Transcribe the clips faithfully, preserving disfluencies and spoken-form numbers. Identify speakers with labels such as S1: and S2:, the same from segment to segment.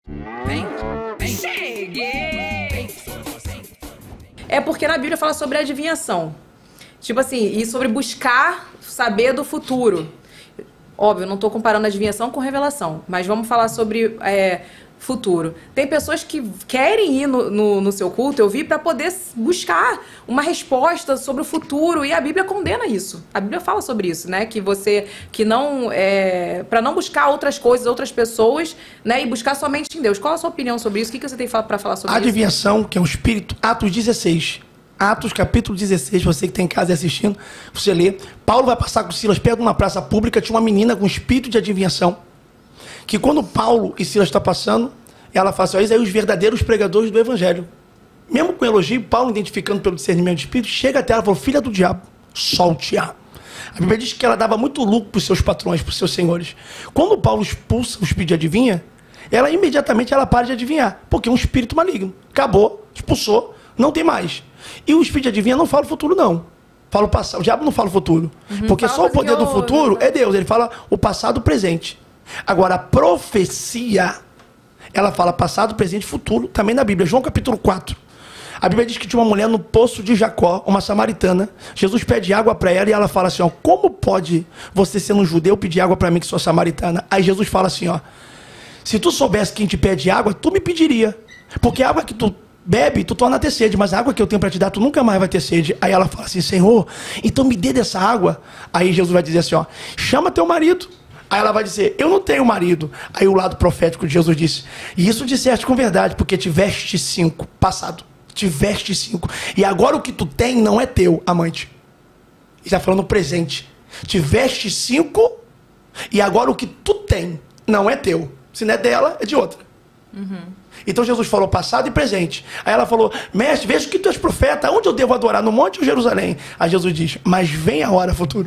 S1: Vem, vem. Cheguei!
S2: É porque na Bíblia fala sobre adivinhação. Tipo assim, e sobre buscar saber do futuro. Óbvio, eu não estou comparando adivinhação com revelação, mas vamos falar sobre é, futuro. Tem pessoas que querem ir no, no, no seu culto, eu vi, para poder buscar uma resposta sobre o futuro, e a Bíblia condena isso. A Bíblia fala sobre isso, né? Que você, que não, é, para não buscar outras coisas, outras pessoas, né? E buscar somente em Deus. Qual a sua opinião sobre isso? O que, que você tem para falar sobre
S3: Adivinhação,
S2: isso?
S3: que é o espírito, Atos dezesseis. Atos, capítulo dezesseis, você que está em casa assistindo, você lê. Paulo vai passar com Silas perto de uma praça pública, tinha uma menina com espírito de adivinhação, que quando Paulo e Silas estão passando, ela fala assim, ó, eis aí os verdadeiros pregadores do evangelho. Mesmo com elogio, Paulo, identificando pelo discernimento de espírito, chega até ela e falou, filha do diabo, solte-a. A Bíblia diz que ela dava muito lucro para os seus patrões, para os seus senhores. Quando Paulo expulsa o espírito de adivinha, ela imediatamente ela para de adivinhar, porque é um espírito maligno. Acabou, expulsou, não tem mais. E o espírito de adivinha não fala o futuro, não. Fala o passado. O diabo não fala o futuro. Uhum, porque só o poder do futuro é Deus. Ele fala o passado, o presente. Agora, a profecia, ela fala passado, presente e futuro, também na Bíblia. João capítulo quatro. A Bíblia diz que tinha uma mulher no poço de Jacó, uma samaritana. Jesus pede água para ela e ela fala assim, ó, como pode você, sendo um judeu, pedir água para mim que sou samaritana? Aí Jesus fala assim, ó, se tu soubesse quem te pede água, tu me pediria. Porque a água que tu bebe, tu torna a ter sede, mas a água que eu tenho para te dar, tu nunca mais vai ter sede. Aí ela fala assim, Senhor, então me dê dessa água. Aí Jesus vai dizer assim, ó, chama teu marido. Aí ela vai dizer, eu não tenho marido. Aí o lado profético de Jesus disse, e isso disseste com verdade, porque tiveste cinco, passado, tiveste cinco. E agora o que tu tem não é teu, amante. Ele está falando presente. Tiveste cinco, e agora o que tu tem não é teu. Se não é dela, é de outra. Uhum. Então Jesus falou passado e presente. Aí ela falou, mestre, vejo que tu és profeta, onde eu devo adorar, no monte ou Jerusalém? Aí Jesus diz, mas vem a hora futuro.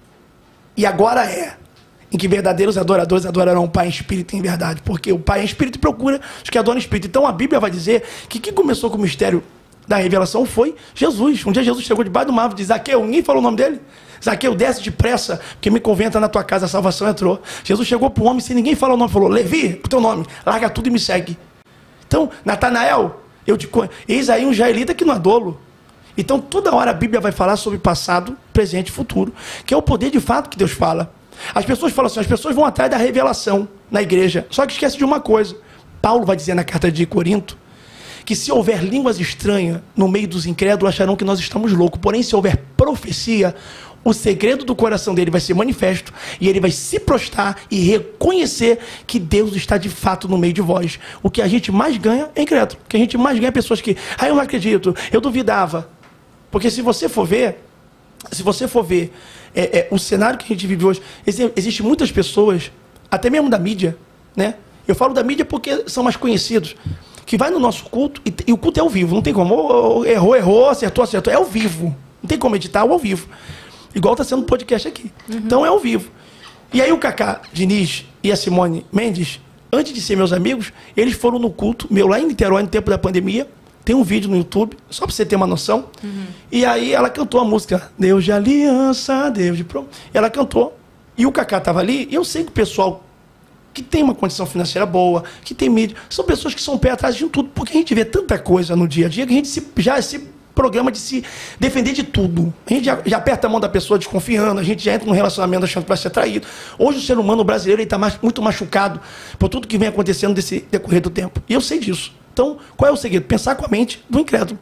S3: E agora é, em que verdadeiros adoradores adorarão o Pai em espírito e em verdade. Porque o Pai em espírito procura os que adoram em espírito. Então a Bíblia vai dizer que quem começou com o mistério da revelação foi Jesus. Um dia Jesus chegou debaixo de uma árvore e disse, Zaqueu, ninguém falou o nome dele? Zaqueu, desce depressa, porque me convém entrar na tua casa, a salvação entrou. Jesus chegou para o homem sem ninguém falar o nome, falou, Levi, o teu nome, larga tudo e me segue. Então, Natanael, eu te conheço. Eis aí um israelita que não é dolo. Então, toda hora a Bíblia vai falar sobre passado, presente e futuro, que é o poder de fato que Deus fala. As pessoas falam assim, as pessoas vão atrás da revelação na igreja, só que esquece de uma coisa. Paulo vai dizer na carta de Corinto, que se houver línguas estranhas no meio dos incrédulos, acharão que nós estamos loucos. Porém, se houver profecia, o segredo do coração dele vai ser manifesto e ele vai se prostrar e reconhecer que Deus está de fato no meio de vós. O que a gente mais ganha é incrédulo. O que a gente mais ganha é pessoas que, ah, eu não acredito, eu duvidava. Porque se você for ver, se você for ver é, é, o cenário que a gente vive hoje, existem muitas pessoas, até mesmo da mídia, né? Eu falo da mídia porque são mais conhecidos, que vai no nosso culto e, e o culto é ao vivo, não tem como, oh, errou, errou, acertou, acertou, é ao vivo. Não tem como editar, é ao vivo. Igual está sendo um podcast aqui. Uhum. Então é ao vivo. E aí o Cacá Diniz e a Simone Mendes, antes de ser meus amigos, eles foram no culto meu lá em Niterói, no tempo da pandemia. Tem um vídeo no YouTube, só para você ter uma noção. Uhum. E aí ela cantou a música Deus de Aliança, Deus de Prom. Ela cantou. E o Cacá estava ali. E eu sei que o pessoal que tem uma condição financeira boa, que tem mídia, são pessoas que são pé atrás de tudo. Porque a gente vê tanta coisa no dia a dia que a gente se, já se... programa de se defender de tudo. A gente já, já aperta a mão da pessoa desconfiando, a gente já entra num relacionamento achando que vai ser traído. Hoje o ser humano brasileiro está muito machucado por tudo que vem acontecendo nesse decorrer do tempo. E eu sei disso. Então, qual é o segredo? Pensar com a mente do incrédulo.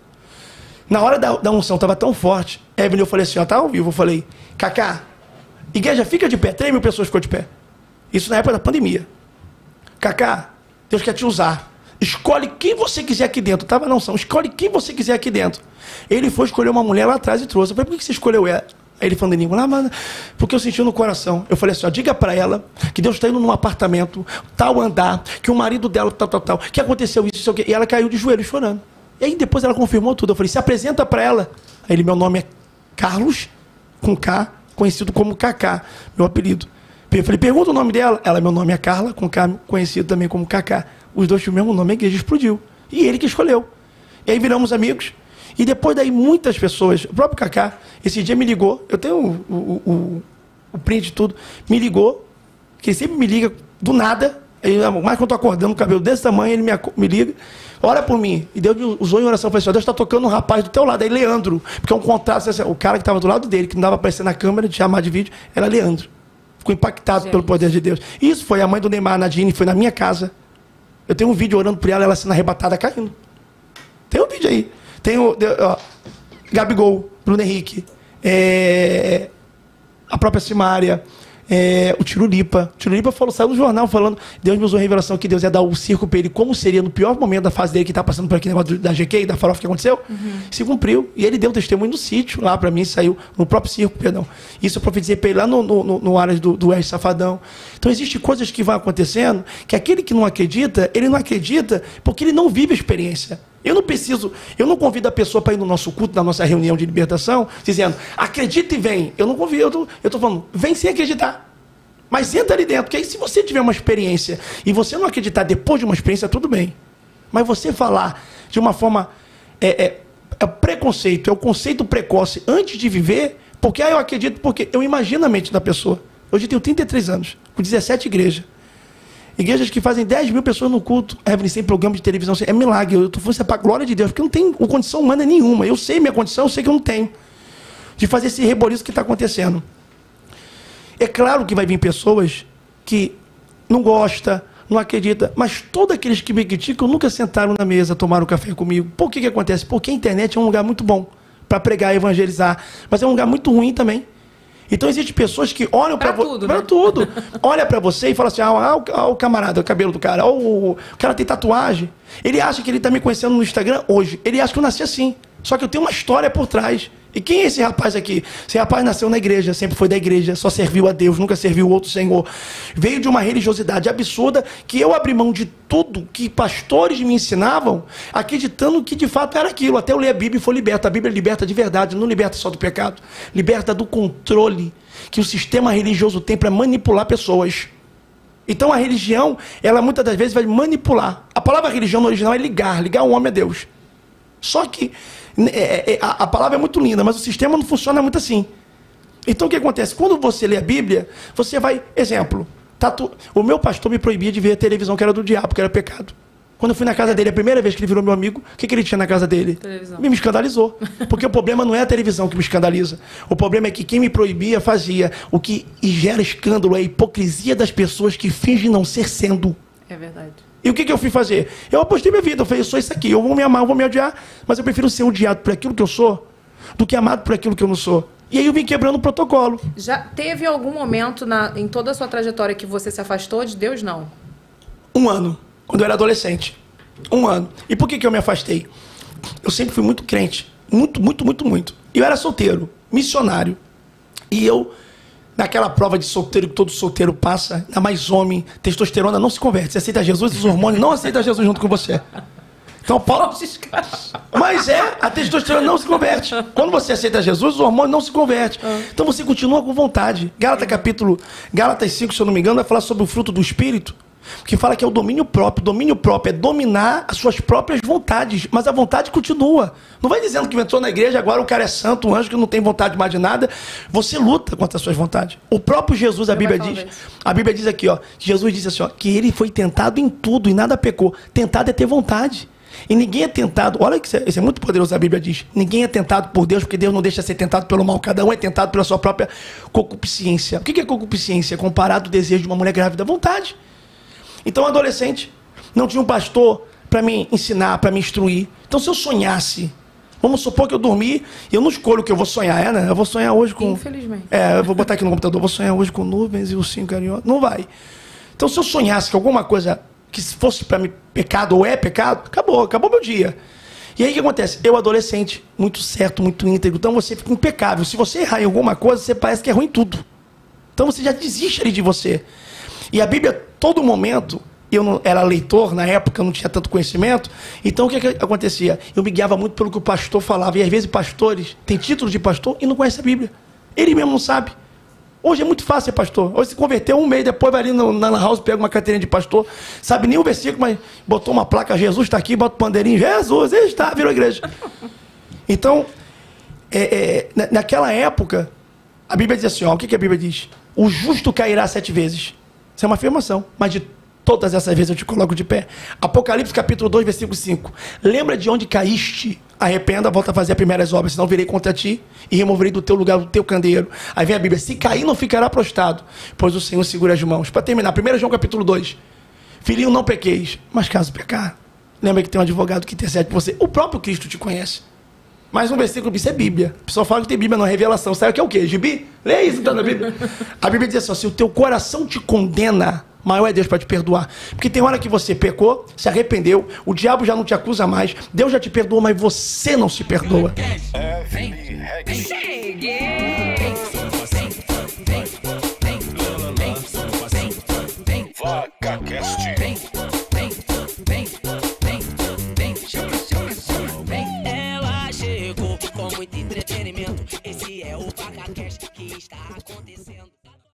S3: Na hora da, da unção estava tão forte, Evelyn, eu falei assim, ó, tá ao vivo, eu falei, Cacá, igreja fica de pé, três mil pessoas ficou de pé. Isso na época da pandemia. Cacá, Deus quer te usar. Escolhe quem você quiser aqui dentro. Tava na unção, escolhe quem você quiser aqui dentro. Ele foi escolher uma mulher lá atrás e trouxe. Eu falei, por que você escolheu ela? Aí ele falando em língua, ah, mano, porque eu senti no coração. Eu falei assim, ó, diga pra ela que Deus está indo num apartamento, tal andar, que o marido dela, tal, tal, tal, que aconteceu isso, isso, e ela caiu de joelhos chorando. E aí depois ela confirmou tudo. Eu falei, se apresenta pra ela. Aí ele, meu nome é Carlos, com K, conhecido como Cacá, meu apelido. Eu falei, pergunta o nome dela. Ela, meu nome é Carla, com K, conhecido também como Cacá. Os dois tinham o mesmo nome, a igreja explodiu. E ele que escolheu. E aí viramos amigos. E depois daí muitas pessoas, o próprio Cacá, esse dia me ligou, eu tenho o, o, o, o print de tudo, me ligou, que ele sempre me liga do nada, Aí, mais quando eu tô acordando, o cabelo desse tamanho, ele me, me liga, ora por mim. E Deus me usou em oração. Eu falei assim, Deus está tocando um rapaz do teu lado. Aí Leandro, porque é um contrato, assim, o cara que estava do lado dele, que não dava para aparecer na câmera, de chamar de vídeo, era Leandro. Ficou impactado Gente. pelo poder de Deus. Isso foi a mãe do Neymar, Nadine, foi na minha casa. Eu tenho um vídeo orando por ela, ela sendo arrebatada, caindo. Tem um vídeo aí. Tem o ó, Gabigol, Bruno Henrique, é, a própria Simária, é, o Tirulipa. O Tirulipa falou, saiu no jornal falando, Deus me usou a revelação que Deus ia dar o circo para ele, como seria no pior momento da fase dele, que está passando por aqui, negócio da G Q, da farofa que aconteceu. Uhum. Se cumpriu. E ele deu testemunho no sítio, lá para mim, saiu no próprio circo, perdão. Isso eu profetizei para ele lá no, no, no área do, do Oeste Safadão. Então, existem coisas que vão acontecendo, que aquele que não acredita, ele não acredita porque ele não vive a experiência. Eu não preciso, eu não convido a pessoa para ir no nosso culto, na nossa reunião de libertação, dizendo, acredita e vem. Eu não convido, eu estou falando, vem sem acreditar. Mas entra ali dentro, porque aí se você tiver uma experiência e você não acreditar depois de uma experiência, tudo bem. Mas você falar de uma forma, é, é, é preconceito, é o conceito precoce antes de viver, porque aí eu acredito, porque eu imagino a mente da pessoa. Hoje eu tenho trinta e três anos, com dezessete igrejas. Igrejas que fazem dez mil pessoas no culto, Evelyn, sem programa de televisão, é milagre. Eu estou falando para a glória de Deus, porque não tem condição humana nenhuma. Eu sei minha condição, eu sei que eu não tenho. De fazer esse reboliço que está acontecendo. É claro que vai vir pessoas que não gostam, não acreditam, mas todos aqueles que me criticam nunca sentaram na mesa, tomaram café comigo. Por que que acontece? Porque a internet é um lugar muito bom para pregar e evangelizar, mas é um lugar muito ruim também. Então existem pessoas que olham para você, para tudo, olha para você e fala assim, ah, ah, o, ah, o camarada, o cabelo do cara, oh, o, o cara tem tatuagem, ele acha que ele está me conhecendo no Instagram hoje, ele acha que eu nasci assim, só que eu tenho uma história por trás. E quem é esse rapaz aqui? Esse rapaz nasceu na igreja, sempre foi da igreja, só serviu a Deus, nunca serviu outro Senhor. Veio de uma religiosidade absurda que eu abri mão de tudo que pastores me ensinavam, acreditando que de fato era aquilo. Até eu ler a Bíblia e foi liberto. A Bíblia liberta de verdade, não liberta só do pecado. Liberta do controle que o sistema religioso tem para manipular pessoas. Então a religião, ela muitas das vezes vai manipular. A palavra religião no original é ligar, ligar o homem a Deus. Só que É, é, a, a palavra é muito linda, mas o sistema não funciona muito assim. Então o que acontece? Quando você lê a Bíblia, você vai, exemplo, tatu... o meu pastor me proibia de ver a televisão que era do diabo, que era pecado. Quando eu fui na casa dele, a primeira vez que ele virou meu amigo, o que, que ele tinha na casa dele? Televisão. Me, me escandalizou. Porque o problema não é a televisão que me escandaliza. O problema é que quem me proibia fazia. O que gera escândalo é a hipocrisia das pessoas que fingem não ser sendo.
S2: É verdade.
S3: E o que, que eu fui fazer? Eu apostei minha vida, eu falei, eu sou isso aqui, eu vou me amar, eu vou me odiar, mas eu prefiro ser odiado por aquilo que eu sou, do que amado por aquilo que eu não sou. E aí eu vim quebrando o protocolo.
S2: Já teve algum momento na, em toda a sua trajetória que você se afastou de Deus, não?
S3: Um ano, quando eu era adolescente. Um ano. E por que, que eu me afastei? Eu sempre fui muito crente, muito, muito, muito, muito. Eu era solteiro, missionário, e eu... Naquela prova de solteiro que todo solteiro passa, ainda mais homem, testosterona não se converte. Você aceita Jesus, os hormônios não aceitam Jesus junto com você. Então, Paulo... Mas é, a testosterona não se converte. Quando você aceita Jesus, os hormônios não se convertem. Então você continua com vontade. Gálatas capítulo, Gálatas cinco, se eu não me engano, vai falar sobre o fruto do Espírito, que fala que é o domínio próprio. Domínio próprio é dominar as suas próprias vontades, mas a vontade continua. Não vai dizendo que entrou na igreja, agora o cara é santo, um anjo que não tem vontade mais de nada. Você luta contra as suas vontades. O próprio Jesus, a Bíblia diz, a Bíblia diz aqui, ó, Jesus disse assim, ó, que ele foi tentado em tudo e nada pecou. Tentado é ter vontade. E ninguém é tentado, olha que isso é, isso é muito poderoso, a Bíblia diz, ninguém é tentado por Deus, porque Deus não deixa ser tentado pelo mal, cada um é tentado pela sua própria concupiscência. O que é concupiscência? Comparado ao desejo de uma mulher grávida, vontade. Então, adolescente, não tinha um pastor para me ensinar, para me instruir. Então, se eu sonhasse, vamos supor que eu dormi, eu não escolho o que eu vou sonhar, é, né? Eu vou sonhar hoje com...
S2: Infelizmente.
S3: É, eu vou botar aqui no computador, eu vou sonhar hoje com nuvens e ursinho carinhoso. Não vai. Então, se eu sonhasse que alguma coisa que fosse para mim pecado ou é pecado, acabou, acabou meu dia. E aí o que acontece? Eu, adolescente, muito certo, muito íntegro, então você fica impecável. Se você errar em alguma coisa, você parece que é ruim em tudo. Então você já desiste ali de você. E a Bíblia, todo momento, eu não era leitor, na época eu não tinha tanto conhecimento, então o que, que acontecia? Eu me guiava muito pelo que o pastor falava, e às vezes pastores têm título de pastor e não conhecem a Bíblia. Ele mesmo não sabe. Hoje é muito fácil ser pastor. Hoje se converteu um mês, depois vai ali no, na house, pega uma carteirinha de pastor, sabe nem o versículo, mas botou uma placa, Jesus está aqui, bota o pandeirinho, Jesus, ele está, virou igreja. Então, é, é, naquela época, a Bíblia diz assim, ó, o que, que a Bíblia diz? O justo cairá sete vezes. Isso é uma afirmação, mas de todas essas vezes eu te coloco de pé. Apocalipse capítulo dois, versículo cinco. Lembra de onde caíste, arrependa, volta a fazer as primeiras obras, senão virei contra ti e removerei do teu lugar o teu candeeiro. Aí vem a Bíblia, se cair não ficará prostrado, pois o Senhor segura as mãos. Para terminar, primeiro João capítulo dois. Filhinho, não pequeis, mas caso pecar, lembra que tem um advogado que intercede por você. O próprio Cristo te conhece. Mais um versículo, isso é Bíblia. O pessoal fala que tem Bíblia, não é revelação. Sabe o que é o quê? Gibi? Lê isso, tá na Bíblia. A Bíblia diz assim, ó, se o teu coração te condena, maior é Deus para te perdoar. Porque tem hora que você pecou, se arrependeu, o diabo já não te acusa mais, Deus já te perdoou, mas você não se perdoa.
S1: Cheguei!